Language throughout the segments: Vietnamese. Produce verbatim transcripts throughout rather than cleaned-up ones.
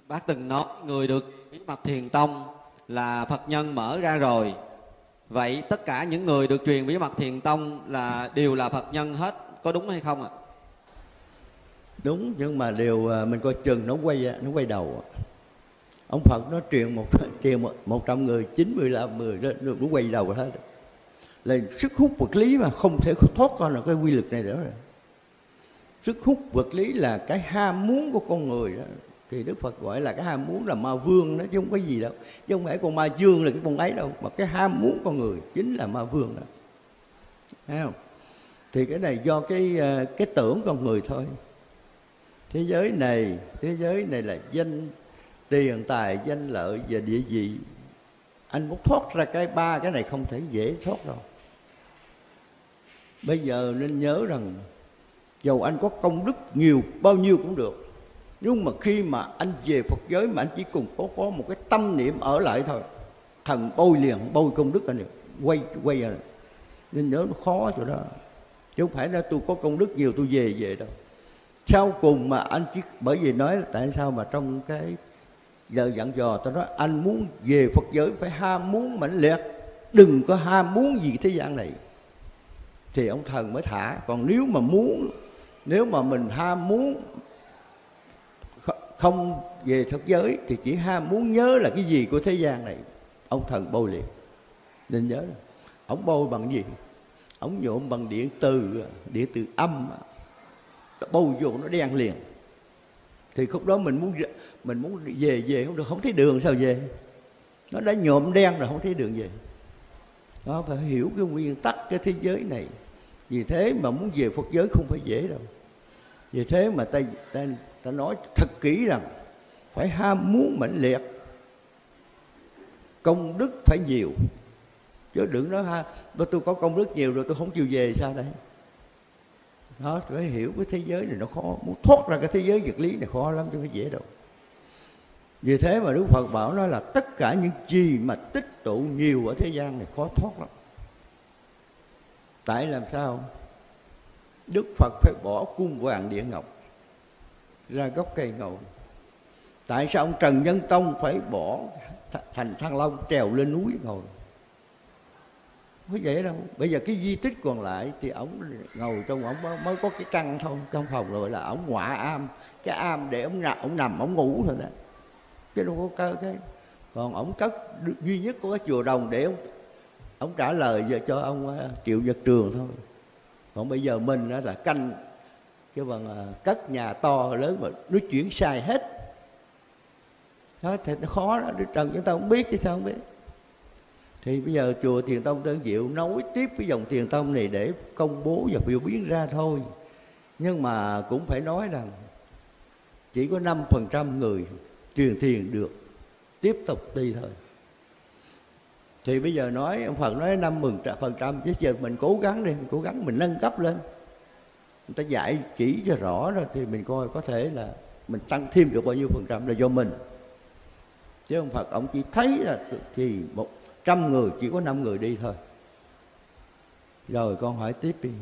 Bác từng nói người được bí mật Thiền Tông là Phật nhân mở ra rồi. Vậy tất cả những người được truyền bí mật Thiền Tông là đều là Phật nhân hết, có đúng hay không ạ? Đúng, nhưng mà đều mình coi chừng nó quay nó quay đầu. Ông Phật nó truyền một truyền một trăm người, chín mươi là mười đó, nó quay đầu hết. Là sức hút vật lý mà không thể thoát ra được cái quy luật này nữa rồi. Sức hút vật lý là cái ham muốn của con người đó. Thì Đức Phật gọi là cái ham muốn là ma vương đó, chứ không có gì đâu. Chứ không phải con ma dương là cái con ấy đâu, mà cái ham muốn con người chính là ma vương đó. Thấy không? Thì cái này do cái cái tưởng con người thôi. Thế giới này, thế giới này là danh tiền tài, danh lợi và địa vị. Anh muốn thoát ra cái ba cái này không thể dễ thoát đâu. Bây giờ nên nhớ rằng dầu anh có công đức nhiều bao nhiêu cũng được, nhưng mà khi mà anh về Phật giới mà anh chỉ cùng có, có một cái tâm niệm ở lại thôi, thần bôi liền, bôi công đức anh quay quay rồi. Nên nhớ nó khó chỗ đó. Chứ không phải là tôi có công đức nhiều tôi về về đâu. Sau cùng mà anh chỉ, bởi vì nói là tại sao mà trong cái giờ dặn dò tôi nói anh muốn về Phật giới phải ham muốn mãnh liệt, đừng có ham muốn gì thế gian này, thì ông thần mới thả. Còn nếu mà muốn, nếu mà mình ham muốn không về Phật giới thì chỉ ham muốn nhớ là cái gì của thế gian này, ông thần bôi liền. Nên nhớ, ông bôi bằng gì? Ông nhuộm bằng điện từ, điện từ âm, bôi vô nó đen liền. Thì khúc đó mình muốn mình muốn về về không được, không thấy đường sao về? Nó đã nhuộm đen rồi, không thấy đường về. Đó, phải hiểu cái nguyên tắc cái thế giới này. Vì thế mà muốn về Phật giới không phải dễ đâu. Vì thế mà ta, ta, ta nói thật kỹ rằng phải ham muốn mãnh liệt, công đức phải nhiều. Chứ đừng nói ha, tôi có công đức nhiều rồi tôi không chịu về sao đây? Đó, phải hiểu cái thế giới này nó khó. Muốn thoát ra cái thế giới vật lý này khó lắm chứ không phải dễ đâu. Vì thế mà Đức Phật bảo nói là tất cả những gì mà tích tụ nhiều ở thế gian này khó thoát lắm. Tại làm sao? Đức Phật phải bỏ cung vàng địa ngọc ra gốc cây ngồi. Tại sao ông Trần Nhân Tông phải bỏ thành Thăng Long trèo lên núi ngồi? Không vậy đâu. Bây giờ cái di tích còn lại thì ông ngồi trong, ông mới có cái căn thôi, trong phòng rồi là ông ngọa am, cái am để ông nằm, ông nằm, ông ngủ thôi đó, chứ đâu có cái, cái. Còn ông cất duy nhất có cái chùa Đồng để ông, ông trả lời giờ cho ông Triệu Nhật Trường thôi. Còn bây giờ mình đó là canh cái bằng cất nhà to lớn mà nó chuyển sai hết. Đó thì nó khó đó, Đức Trần chúng ta không biết chứ sao không biết. Thì bây giờ chùa Thiền Tông Tân Diệu nối tiếp cái dòng Thiền Tông này để công bố và biểu biến ra thôi. Nhưng mà cũng phải nói rằng chỉ có năm phần trăm người truyền thiền được tiếp tục đi thôi. Thì bây giờ nói, ông Phật nói năm phần trăm, chứ giờ mình cố gắng đi, mình cố gắng mình nâng cấp lên. Người ta dạy chỉ cho rõ rồi thì mình coi có thể là mình tăng thêm được bao nhiêu phần trăm là do mình. Chứ ông Phật ông chỉ thấy là thì một trăm người chỉ có năm người đi thôi. Rồi con hỏi tiếp đi.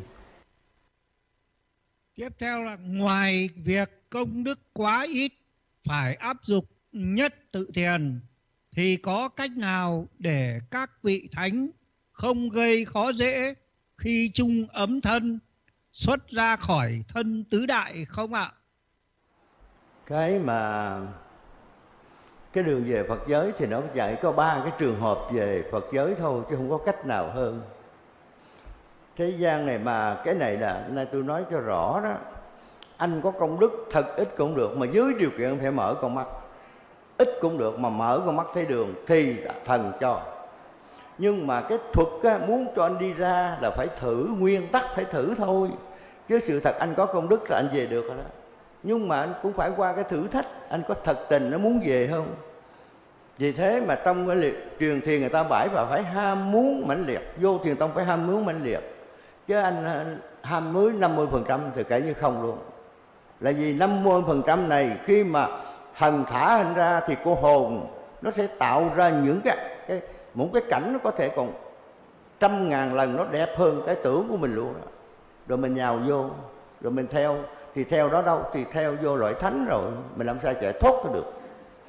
Tiếp theo là ngoài việc công đức quá ít phải áp dụng nhất tự thiền, thì có cách nào để các vị thánh không gây khó dễ khi chung ấm thân xuất ra khỏi thân tứ đại không ạ? Cái mà cái đường về Phật giới thì nó dạy có ba cái trường hợp về Phật giới thôi, chứ không có cách nào hơn. Thế gian này mà cái này là nay tôi nói cho rõ đó, anh có công đức thật ít cũng được, mà dưới điều kiện phải mở con mắt. Ít cũng được mà mở con mắt thấy đường thì thần cho. Nhưng mà cái thuật á, muốn cho anh đi ra là phải thử, nguyên tắc phải thử thôi. Chứ sự thật anh có công đức là anh về được rồi đó. Nhưng mà anh cũng phải qua cái thử thách, anh có thật tình nó muốn về không? Vì thế mà trong cái liệt, truyền thiền người ta bãi và phải ham muốn mãnh liệt. Vô Thiền Tông phải ham muốn mãnh liệt. Chứ anh ham muốn năm mươi phần trăm thì kể như không luôn. Là vì năm mươi phần trăm này khi mà thần thả anh ra thì cô hồn nó sẽ tạo ra những cái, cái một cái cảnh nó có thể còn trăm ngàn lần nó đẹp hơn cái tưởng của mình luôn đó. Rồi mình nhào vô, rồi mình theo. Thì theo đó đâu? Thì theo vô loại thánh rồi, mình làm sao chạy thoát được.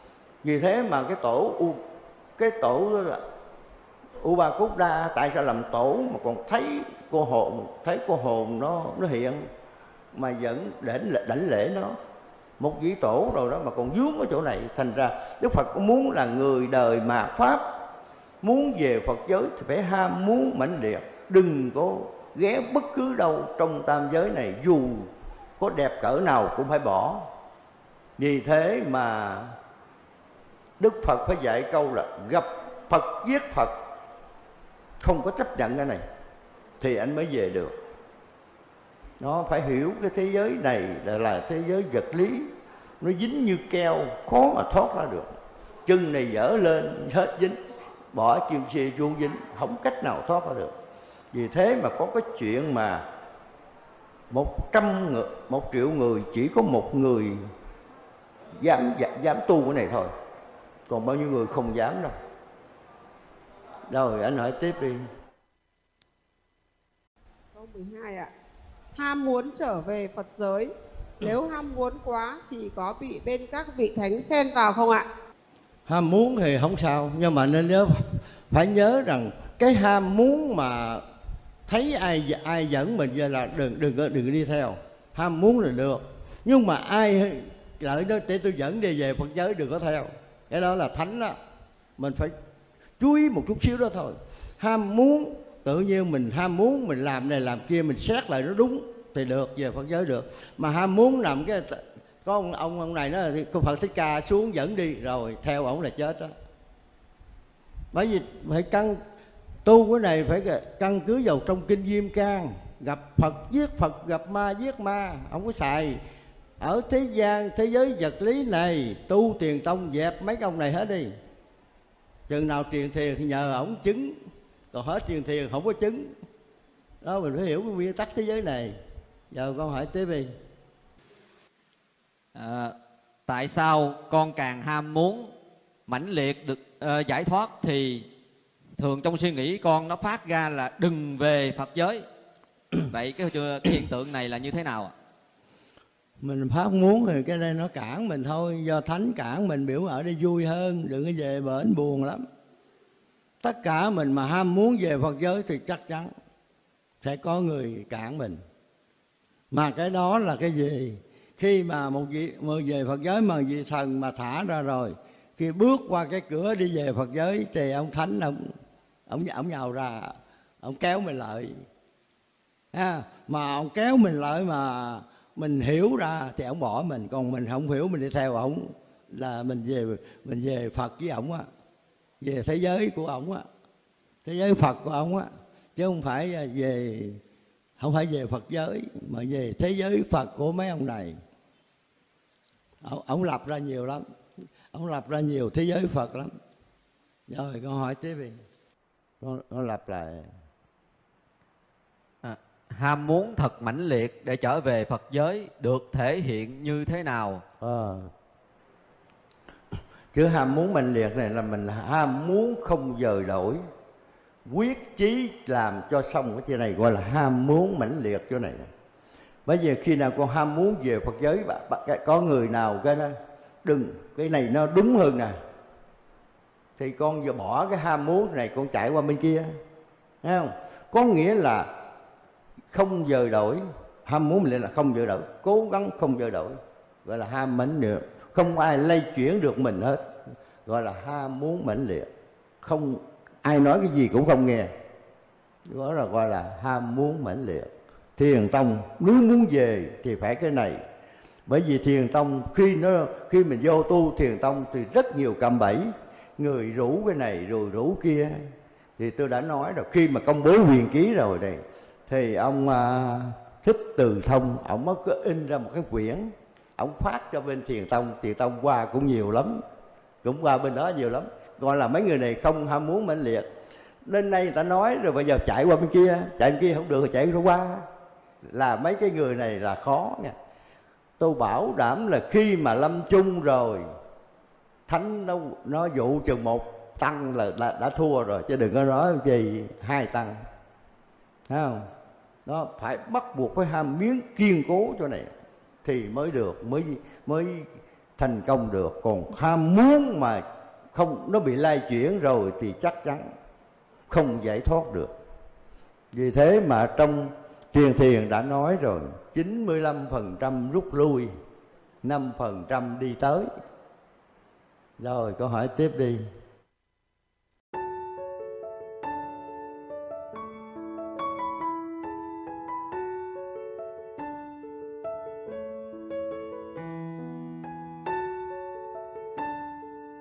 Vì thế mà cái tổ u cái tổ Upa-Khuddha tại sao làm tổ mà còn thấy cô hồn, thấy cô hồn nó nó hiện mà vẫn đảnh đảnh lễ nó, một vị tổ rồi đó mà còn vướng ở chỗ này. Thành ra Đức Phật có muốn là người đời mạt pháp, muốn về Phật giới thì phải ham muốn mãnh liệt, đừng có ghé bất cứ đâu trong tam giới này, dù có đẹp cỡ nào cũng phải bỏ. Vì thế mà Đức Phật phải dạy câu là gặp Phật giết Phật, không có chấp nhận cái này thì anh mới về được. Nó phải hiểu cái thế giới này là, là thế giới vật lý, nó dính như keo, khó mà thoát ra được. Chân này dở lên hết dính, bỏ kim xia chuông dính, không cách nào thoát ra được. Vì thế mà có cái chuyện mà một trăm người, một triệu người chỉ có một người dám, dám tu cái này thôi, còn bao nhiêu người không dám đâu. Rồi anh hỏi tiếp đi. Câu mười hai ạ. Ham muốn trở về Phật giới, nếu ham muốn quá thì có bị bên các vị thánh xen vào không ạ? Ham muốn thì không sao, nhưng mà nên nhớ, phải nhớ rằng cái ham muốn mà thấy ai ai dẫn mình về là đừng đừng đừng đi theo. Ham muốn là được, nhưng mà ai lợi đó để tôi dẫn đi về Phật giới đừng có theo. Cái đó là thánh đó, mình phải chú ý một chút xíu đó thôi. Ham muốn tự nhiên mình ham muốn mình làm này làm kia, mình xét lại nó đúng thì được, về Phật giới được. Mà ham muốn nằm cái có ông ông, ông này nói thì Phật Thích Ca xuống dẫn đi rồi theo ổng là chết đó. Bởi vì phải căn tu cái này phải căn cứ vào trong kinh Diêm Can, gặp Phật giết Phật, gặp ma giết ma, không có xài. Ở thế gian thế giới vật lý này tu Thiền Tông dẹp mấy ông này hết đi. Chừng nào truyền thiền thì nhờ ổng chứng, còn hết truyền thiền không có chứng. Đó, mình phải hiểu cái nguyên tắc thế giới này. Giờ con hỏi tiếp đi. À, tại sao con càng ham muốn mãnh liệt được uh, giải thoát thì thường trong suy nghĩ con nó phát ra là đừng về Phật giới. Vậy cái, cái hiện tượng này là như thế nào ạ? Mình phát muốn thì cái đây nó cản mình thôi, do thánh cản mình, biểu ở đây vui hơn, đừng có về bển buồn lắm. Tất cả mình mà ham muốn về Phật giới thì chắc chắn sẽ có người cản mình. Mà cái đó là cái gì? Khi mà một vị một về Phật giới mà vị thần mà thả ra rồi, khi bước qua cái cửa đi về Phật giới thì ông thánh ông ông ông nhào ra, ông kéo mình lại. À, mà ông kéo mình lại mà mình hiểu ra thì ông bỏ mình, còn mình không hiểu mình đi theo ổng là mình về mình về Phật với ổng á, về thế giới của ổng á, thế giới Phật của ổng á, chứ không phải về không phải về Phật giới mà về thế giới Phật của mấy ông này. Ông, ông lập ra nhiều lắm, ông lập ra nhiều thế giới Phật lắm. Rồi con hỏi tiếp đi. Con, con lặp lại. À, ham muốn thật mãnh liệt để trở về Phật giới được thể hiện như thế nào? À, chứ ham muốn mãnh liệt này là mình ham muốn không dời đổi, quyết chí làm cho xong cái chuyện này, gọi là ham muốn mãnh liệt chỗ này. Bây giờ khi nào con ham muốn về Phật giới, có người nào cái đó đừng, cái này nó đúng hơn nè, thì con giờ bỏ cái ham muốn này, con chạy qua bên kia, thấy không? Có nghĩa là không dời đổi. Ham muốn mình là không dời đổi, cố gắng không dời đổi, gọi là ham mãnh liệt. Không ai lay chuyển được mình hết, gọi là ham muốn mãnh liệt. Không ai nói cái gì cũng không nghe, đó là gọi là ham muốn mãnh liệt. Thiền tông nếu muốn về thì phải cái này. Bởi vì thiền tông khi nó khi mình vô tu thiền tông thì rất nhiều cạm bẫy, người rủ cái này rồi rủ kia. Thì tôi đã nói rồi, khi mà công bố huyền ký rồi đây thì ông à, Thích Từ Thông, ông mới có in ra một cái quyển, ông phát cho bên thiền tông. Thiền tông qua cũng nhiều lắm, cũng qua bên đó nhiều lắm, gọi là mấy người này không ham muốn mãnh liệt. Lên đây người ta nói rồi, bây giờ chạy qua bên kia, chạy bên kia không được thì chạy qua, là mấy cái người này là khó nha. Tôi bảo đảm là khi mà lâm chung rồi, thánh nó nó dụ chừng một tăng là đã, đã thua rồi, chứ đừng có nói gì hai tăng, thấy không? Đó, phải bắt buộc phải ham miếng kiên cố chỗ này thì mới được, mới mới thành công được. Còn ham muốn mà không, nó bị lay chuyển rồi thì chắc chắn không giải thoát được. Vì thế mà trong truyền thiền đã nói rồi, chín mươi lăm phần trăm rút lui, năm phần trăm đi tới. Rồi câu hỏi tiếp đi.